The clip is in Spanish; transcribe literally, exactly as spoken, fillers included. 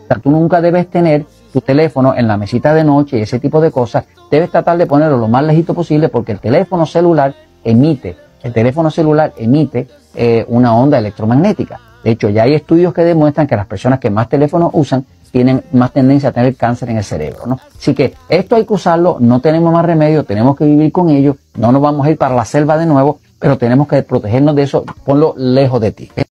sea, tú nunca debes tener tu teléfono en la mesita de noche y ese tipo de cosas. Debes tratar de ponerlo lo más lejito posible porque el teléfono celular emite, el teléfono celular emite eh, una onda electromagnética. De hecho, ya hay estudios que demuestran que las personas que más teléfonos usan tienen más tendencia a tener cáncer en el cerebro, ¿no? Así que esto hay que usarlo, no tenemos más remedio, tenemos que vivir con ello, no nos vamos a ir para la selva de nuevo, pero tenemos que protegernos de eso, ponlo lejos de ti.